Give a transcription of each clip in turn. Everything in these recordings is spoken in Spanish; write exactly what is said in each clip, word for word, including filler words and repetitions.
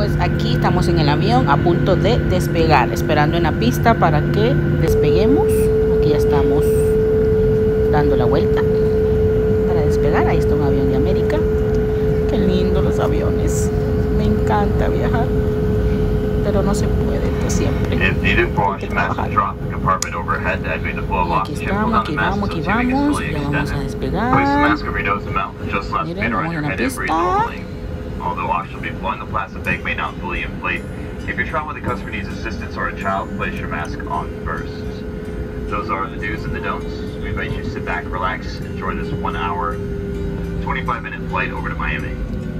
pues aquí estamos en el avión a punto de despegar, esperando en la pista para que despeguemos. Aquí ya estamos dando la vuelta para despegar. Ahí está un avión de América. Qué lindo los aviones. Me encanta viajar, pero no se puede esto siempre. Hay que trabajar. Y aquí estamos, aquí vamos, aquí vamos. Ya vamos a despegar. Miren, vamos en la pista. Although optional be flown, the plastic bag may not fully inflate. If you're traveling with a customer needs assistance or a child, place your mask on first. Those are the do's and the don'ts. We invite you to sit back, relax, enjoy this one hour, twenty-five minute flight over to Miami.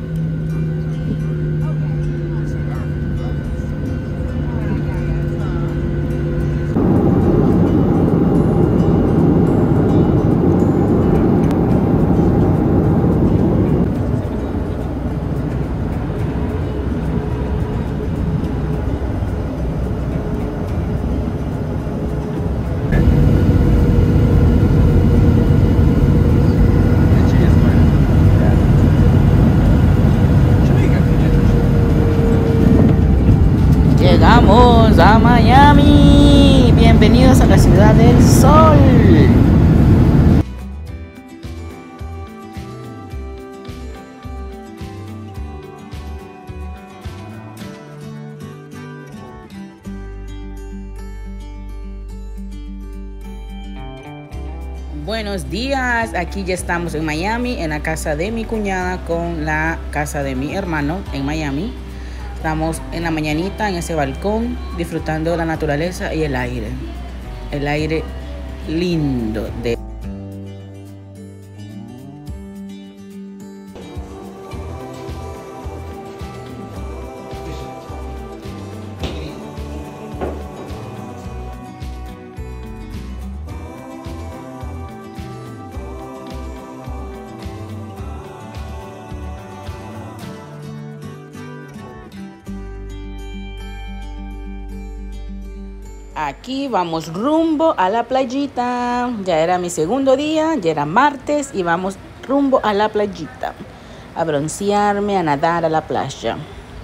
Llegamos a Miami. Bienvenidos a la ciudad del sol. Buenos días, aquí ya estamos en Miami, en la casa de mi cuñada con la casa de mi hermano en Miami. Estamos en la mañanita en ese balcón disfrutando de la naturaleza y el aire. El aire lindo de Aquí vamos rumbo a la playita. Ya era mi segundo día, ya era martes y vamos rumbo a la playita. A broncearme, a nadar a la playa.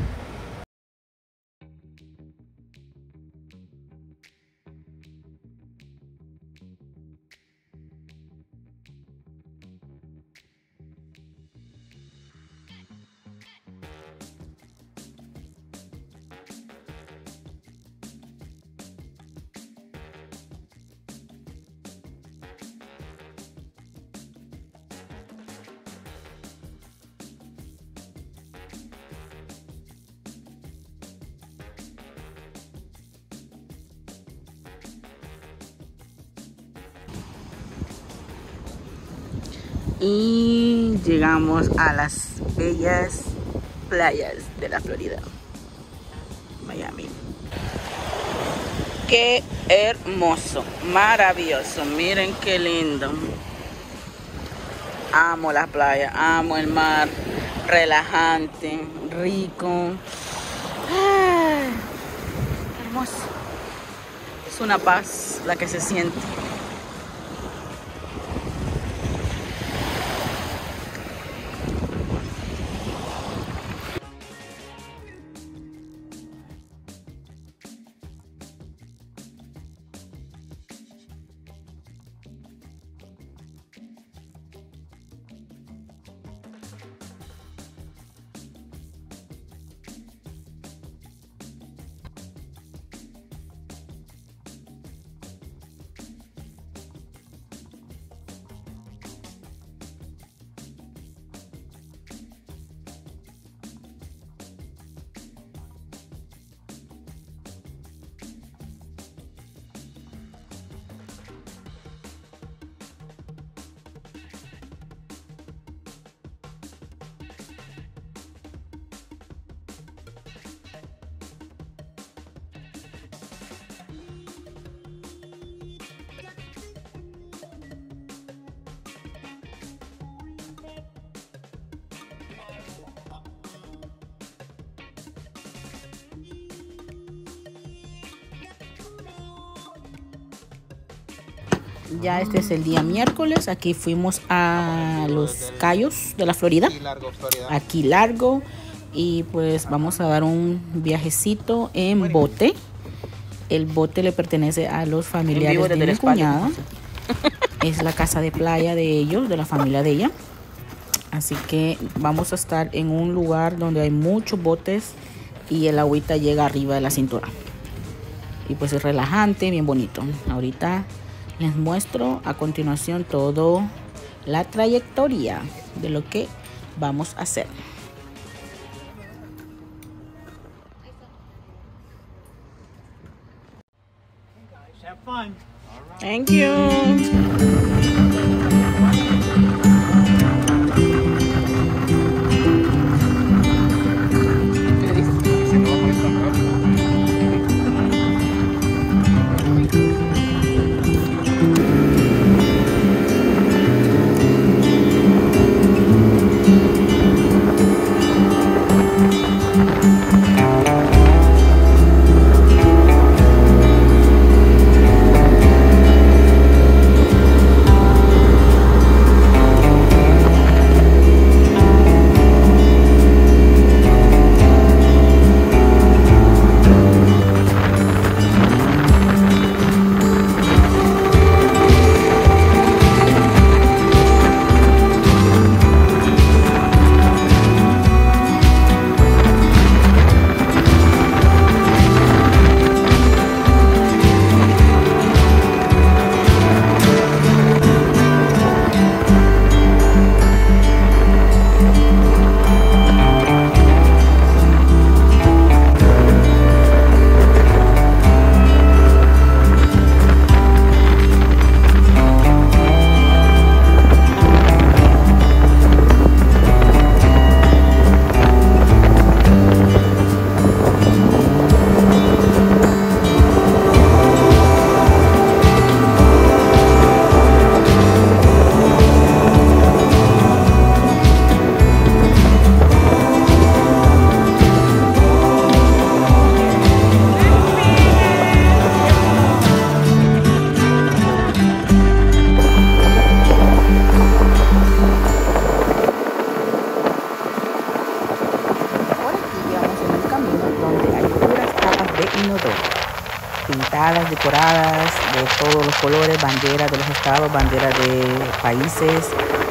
Y llegamos a las bellas playas de la Florida, Miami. Qué hermoso, maravilloso, miren qué lindo. Amo la playa, amo el mar, relajante, rico. Ay, hermoso. Es una paz la que se siente. Ya este es el día miércoles. Aquí fuimos a Los Cayos de la Florida. Aquí Largo, Y pues vamos a dar un viajecito en bote. El bote le pertenece a los familiares de mi cuñada. Es la casa de playa de ellos, de la familia de ella. Así que vamos a estar en un lugar donde hay muchos botes y el agüita llega arriba de la cintura. Y pues es relajante, bien bonito. Ahorita les muestro a continuación toda la trayectoria de lo que vamos a hacer. Have fun. Thank you. Pintadas, decoradas de todos los colores, banderas de los estados, banderas de países,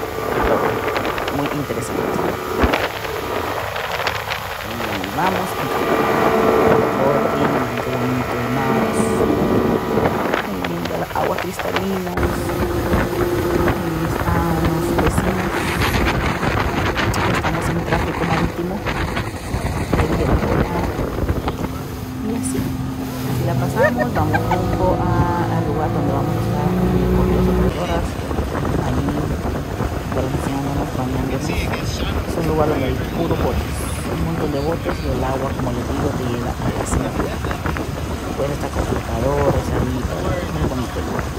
muy interesante. Y vamos por qué bonito el mar, muy linda la agua cristalina. Ahí están los vecinos. Estamos en tráfico marítimo. Y así. La pasamos, vamos rumbo a, al lugar donde vamos a estar por dos o tres horas, ahí balanceándonos, bañándonos. Es un lugar donde hay puro botes, un montón de botes y el agua, como les digo, te llega a la cintura. Puedes estar con flotadores ahí, muy bonito el lugar.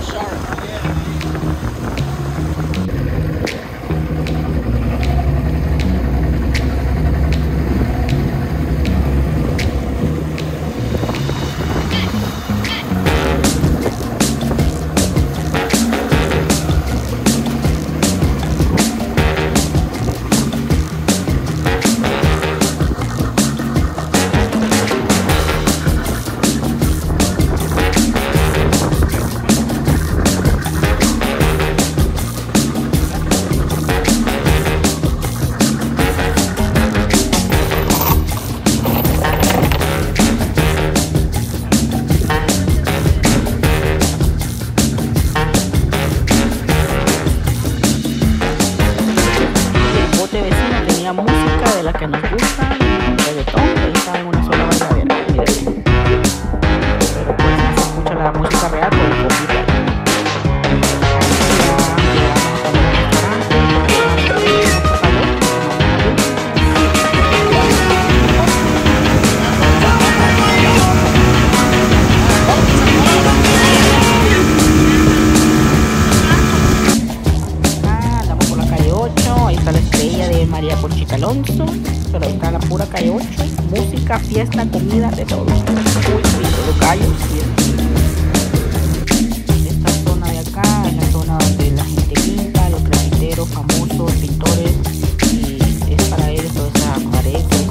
Música de la que nos gusta, reggaetón, ahí está en una sola bailadera, miren. Pero pues no se escucha la música real por el copyright. Andamos por la calle ocho, ahí está la estrella de María Porchitalonso, pero ahí está la pura calle ocho, música, fiesta, comida, de todo. Uy, los gallos, esta zona de acá es la zona donde la gente pinta, los grafiteros famosos, pintores, y es para ellos toda esa pared.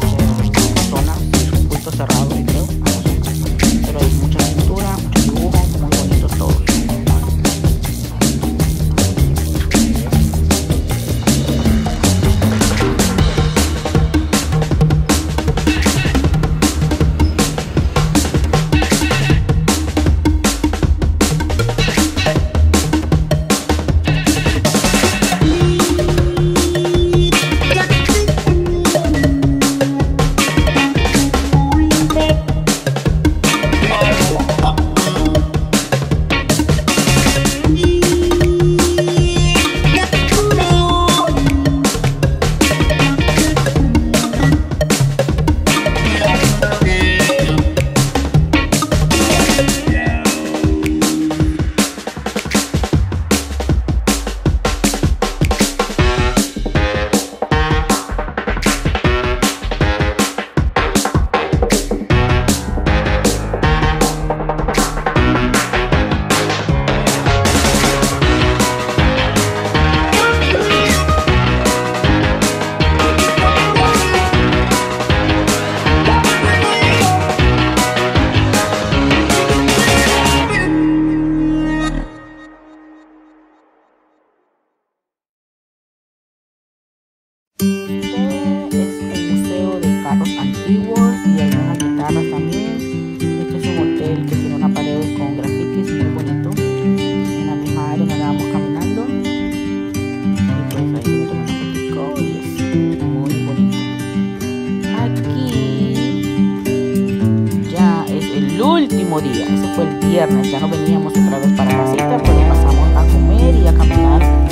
último día. Ese fue el viernes, ya no veníamos otra vez para casita, pues pasamos a comer y a caminar